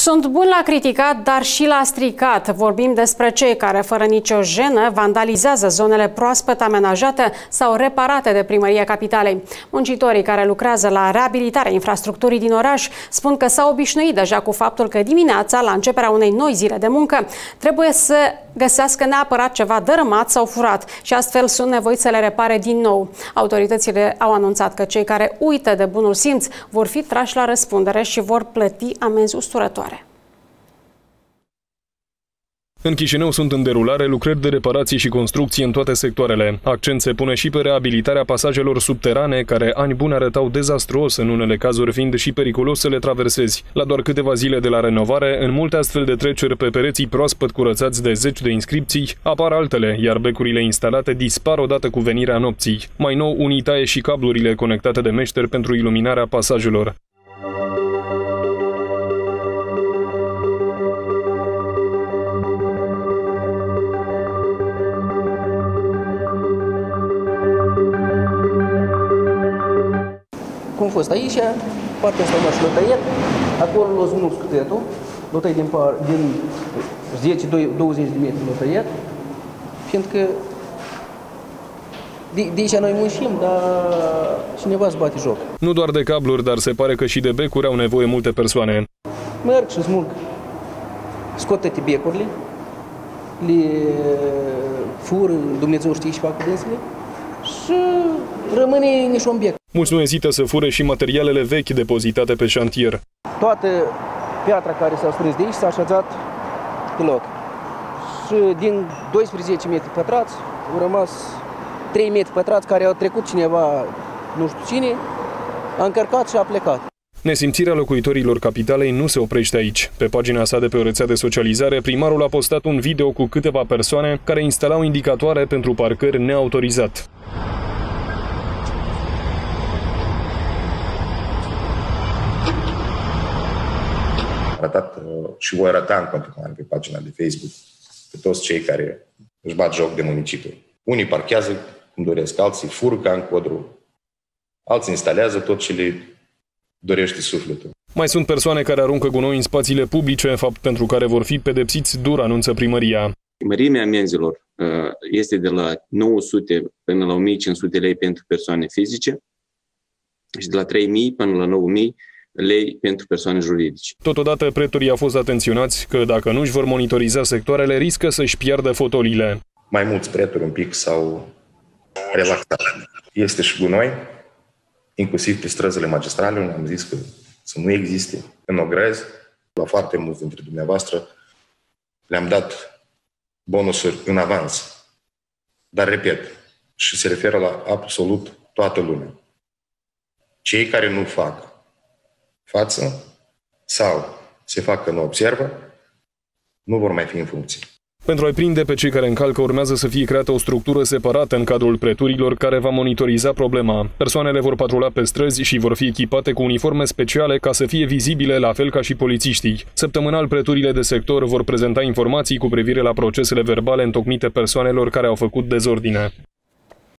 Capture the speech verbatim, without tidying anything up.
Sunt buni la criticat, dar și la stricat. Vorbim despre cei care, fără nicio jenă, vandalizează zonele proaspăt amenajate sau reparate de Primăria Capitalei. Muncitorii care lucrează la reabilitarea infrastructurii din oraș spun că s-au obișnuit deja cu faptul că dimineața, la începerea unei noi zile de muncă, trebuie să găsească neapărat ceva dărâmat sau furat și astfel sunt nevoiți să le repare din nou. Autoritățile au anunțat că cei care uită de bunul simț vor fi trași la răspundere și vor plăti amenzi usturătoare. În Chișinău sunt în derulare lucrări de reparație și construcție în toate sectoarele. Accent se pune și pe reabilitarea pasajelor subterane, care ani buni arătau dezastruos, în unele cazuri fiind și periculos să le traversezi. La doar câteva zile de la renovare, în multe astfel de treceri pe pereții proaspăt curățați de zeci de inscripții, apar altele, iar becurile instalate dispar odată cu venirea nopții. Mai nou, unii taie și cablurile conectate de meșteri pentru iluminarea pasajelor. Cum a fost aici, partea asta mașină l-a tăiat, acolo l-a smuls cutetul, l-a tăiat din, din zece douăzeci de metri l-a tăiat, fiindcă de, de aici noi muncim, dar cineva îți bate joc. Nu doar de cabluri, dar se pare că și de becuri au nevoie multe persoane. Merg și smulg, scot toate becurile, le fur, Dumnezeu știe și fac cu dânsele, și rămâne nici un bec. Mulți nu ezită să fure și materialele vechi depozitate pe șantier. Toată piatra care s-a strâns de aici s-a așezat pe loc. Și din doisprezece metri pătrați au rămas trei metri pătrați care au trecut cineva, nu știu cine, a încărcat și a plecat. Nesimțirea locuitorilor capitalei nu se oprește aici. Pe pagina sa de pe o rețea de socializare, primarul a postat un video cu câteva persoane care instalau indicatoare pentru parcări neautorizat. Arătat și voi arăta în continuare pe pagina de Facebook pe toți cei care își bat joc de municipiu. Unii parchează cum doresc, alții fură ca în codru, alții instalează tot ce le dorește sufletul. Mai sunt persoane care aruncă gunoi în spațiile publice, fapt pentru care vor fi pedepsiți dur, anunță primăria. Mărimea amenzilor este de la nouă sute până la o mie cinci sute lei pentru persoane fizice și de la trei mii până la nouă mii lei pentru persoane juridice. Totodată, pretorii au fost atenționați că dacă nu își vor monitoriza sectoarele, riscă să-și piardă fotoliile. Mai mulți pretori un pic s-au relaxat. Este și gunoi, inclusiv pe străzile magistrale, unde am zis că să nu existe. În ogrăzi, la foarte mulți dintre dumneavoastră, le-am dat bonusuri în avans. Dar, repet, și se referă la absolut toată lumea. Cei care nu fac față sau se fac că nu observă, nu vor mai fi în funcție. Pentru a-i prinde pe cei care încalcă, urmează să fie creată o structură separată în cadrul preturilor care va monitoriza problema. Persoanele vor patrula pe străzi și vor fi echipate cu uniforme speciale ca să fie vizibile, la fel ca și polițiștii. Săptămânal, preturile de sector vor prezenta informații cu privire la procesele verbale întocmite persoanelor care au făcut dezordine.